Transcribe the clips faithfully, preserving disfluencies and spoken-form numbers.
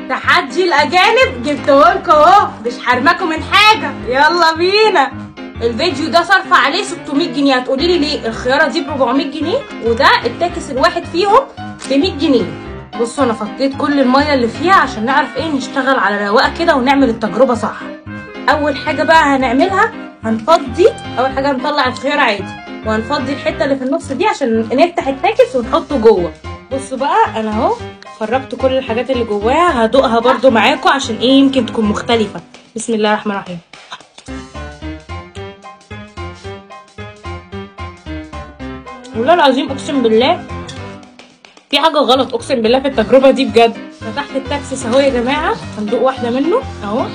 تحدي الاجانب جبتهولكوا اهو، مش حرمكم من حاجه. يلا بينا. الفيديو ده صرف عليه ستمية جنيه. هتقولي لي ليه؟ الخياره دي ب أربعمية جنيه وده التاكس الواحد فيهم ب مية جنيه. بصوا انا فضيت كل الميه اللي فيها عشان نعرف ايه نشتغل على رواقه كده ونعمل التجربه صح. اول حاجه بقى هنعملها هنفضي، اول حاجه هنطلع الخيار عادي وهنفضي الحته اللي في النص دي عشان نفتح التاكس ونحطه جوه. بصوا بقى انا اهو خرجت كل الحاجات اللي جواها، هدوقها برده معاكم عشان ايه يمكن تكون مختلفه. بسم الله الرحمن الرحيم. والله العظيم اقسم بالله في حاجه غلط، اقسم بالله في التجربه دي بجد. فتحت التاكسس اهو يا جماعه، هندوق واحده منه اهو.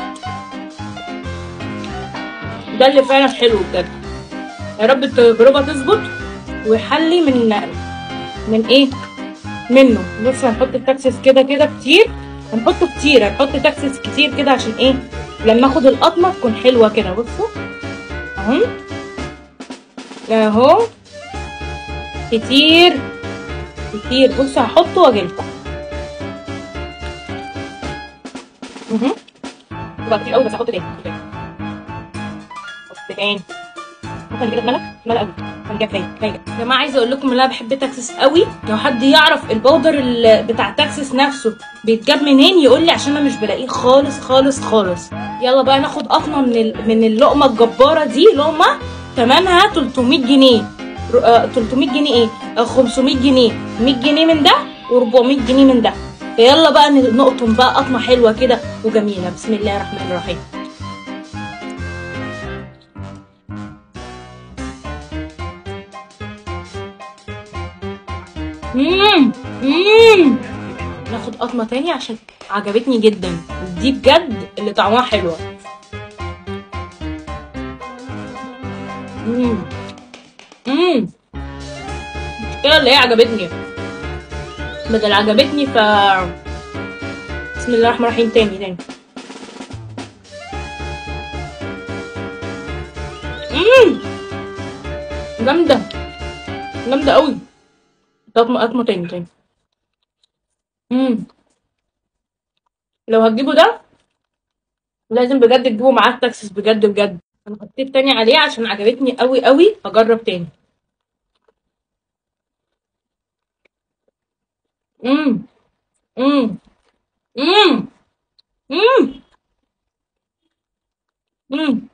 ده اللي فعلا حلو بجد. يا رب التجربه تظبط ويحلي من من ايه منه. بص هنحط التاكسس كده كده كتير، هنحطه كتير، هنحط تاكسس كتير كده عشان ايه لما اخد القطمه تكون حلوه كده. بصوا اهو اهو كتير كتير. بصوا هحطه واجيلكم. اهو بقى كتير قوي بس هحط تاني. حط تاني. ممكن كده اتملى اتملى قوي. كان جاي كفايه كفايه يا جماعه. عايزه اقول لكم ان انا بحب تاكسس قوي. لو حد يعرف البودر بتاع تاكسس نفسه بيتجاب منين يقول لي عشان انا مش بلاقيه خالص خالص خالص. يلا بقى ناخد قطمه من من اللقمه الجباره دي. لقمه ثمنها تلتمية جنيه. تلتمية جنيه ايه خمسمية جنيه، مية جنيه من ده و400 جنيه من ده. فيلا بقى نقطم بقى قطمه حلوه كده وجميله. بسم الله الرحمن الرحيم. امم امم ناخد قطمه تاني عشان عجبتني جدا دي بجد اللي طعمها حلوه. امم امم المشكله اللي هي عجبتني بدل عجبتني ف بسم الله الرحمن الرحيم. تاني تاني. امم جامده جامده قوي. قطمه قطمه تاني تاني. امم لو هتجيبوا ده لازم بجد تجيبوا معاه التاكسس بجد بجد. انا حطيت تاني عليه عشان عجبتني قوي قوي. هجرب تاني. امم امم امم امم امم